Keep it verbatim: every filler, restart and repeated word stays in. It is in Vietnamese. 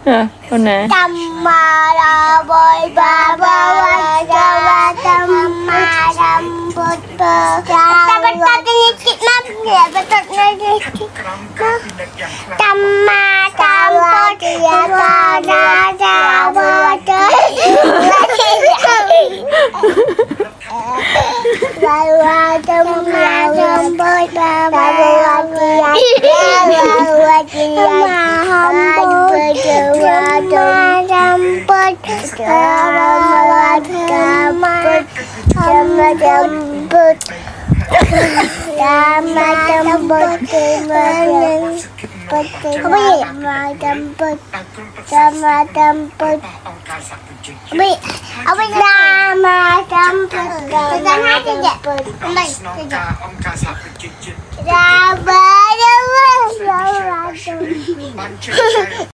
À, con này. Tâm ma ra bơi ba ba ba ba ba tâm ma tâm bút bơ. Ta bắt ta đi chích mắt để bắt ta đi chích mắt. Tâm ma tâm bút bơ ra ra ra bơ trời. Ba ba tâm ma tâm bút ba ba ba ba ba ba hâm bút ma rambut rambut rambut rambut rambut apa ya rambut rambut Bi, apa nama rambut? Jangan aja ya. Baik, saja. Rambut, rambut, rambut.